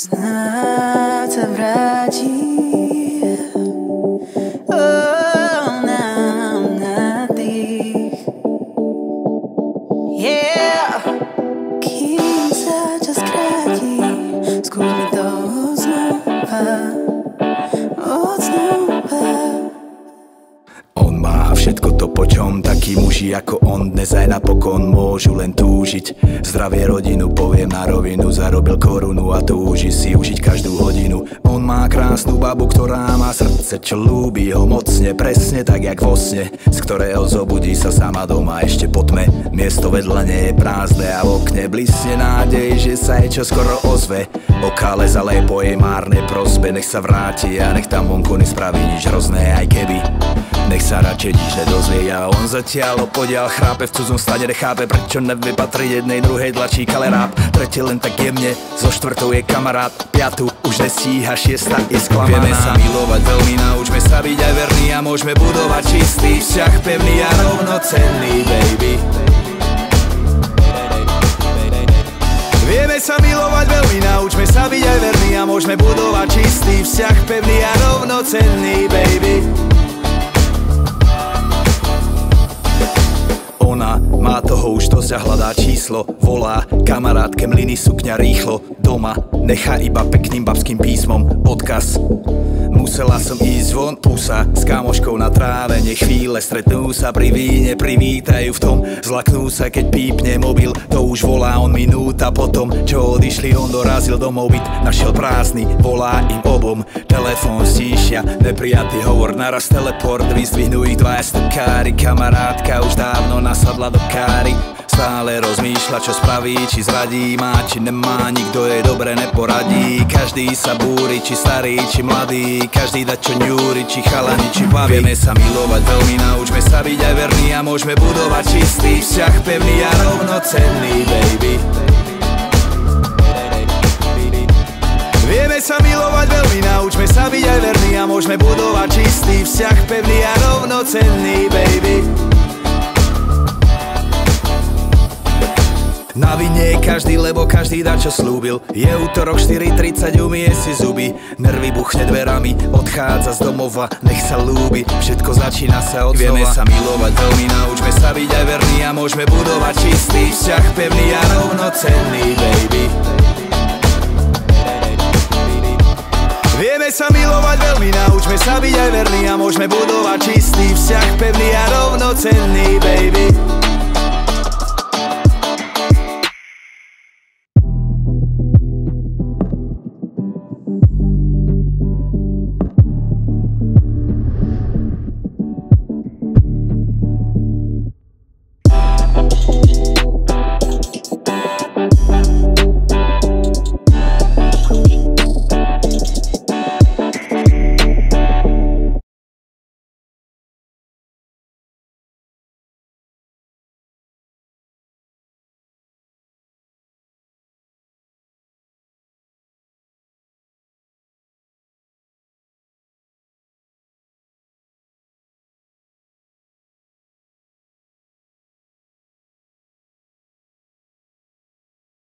Snáď sa vráti nám nádych. Yeah. Kým sa čas kráti, skúsme to odznova. On má všetko to, po čom takí muži ako on dnes aj napokon môžu len túžiť. Zdravie, rodinu, poviem na rovinu, zarobil korunu a túži si užiť každú hodinu. On má krásnu babu, ktorá má srdce, čo ľúbi ho mocne, presne tak jak vo sne, z ktorého zobudí sa sama doma ešte po tme. Miesto vedľa nie je prázdne a v okne blisne nádej, že sa jej čoskoro ozve. Okále zalé po jej márnej prosbe, nech sa vráti a nech tam vonku nespraví nič hrozné, aj keby nech sa radšej nič nedozvie. A on zatiaľ opodiaľ chrápe, v cudzom stane nechápe, prečo nevypatriť jednej druhej tlačí kalerát. Tretie len tak jemne, so štvrtou je kamarát, piatu už nestíha, šiesta je sklamaná. Vieme sa milovať veľmi, naučme sa byť aj verný a môžeme budovať čistý vzťah, pevný a rovnocenný, baby. Vieme sa milovať veľmi, naučme sa byť aj verný a môžeme budovať čistý vzťah, pevný a rovnocenný, baby. Ona má toho už dosť a hľadá číslo, volá kamarátke, mlyny, sukňa rýchlo. Doma nechá iba pekným babským písmom odkaz. Musela som ísť von, pusa s kamoškou na tráve, nech chvíle stretnú sa pri víne, privítajú v tom, zlaknú sa keď pípne mobil, to už volá on minúta potom, čo odišli on dorazil domov, byt našiel prázdny, volá im obom, telefón stíšia, neprijatý hovor, naraz teleport, vyzdvihnú ich dvaja stepkári, kamarátka už dávno nasadla do káry. Stále rozmýšľa, čo spraví, či zradí, má, či nemá, nikto jej dobre neporadí. Každý sa búri, či starý, či mladý, každý dá čo ňúri, či chalani, či baví. Vieme sa milovať veľmi, naučme sa byť aj verný a môžeme budovať čistý vzťah, pevný a rovnocenný, baby. Vieme sa milovať veľmi, naučme sa byť aj verný a môžeme budovať čistý vzťah, pevný a rovnocenný, baby. Na vine je každý, lebo každý dá čo slúbil. Je útorok 4:30, umie si zuby, nervy buchne dverami, odchádza z domova, nech sa ľúbi, všetko začína sa od znova. Vieme sa milovať veľmi, naučme sa byť aj verný a môžeme budovať čistý vzťah, pevný a rovnocenný, baby. Vieme sa milovať veľmi, naučme sa byť aj verný a môžeme budovať čistý vzťah, pevný a rovnocenný, baby.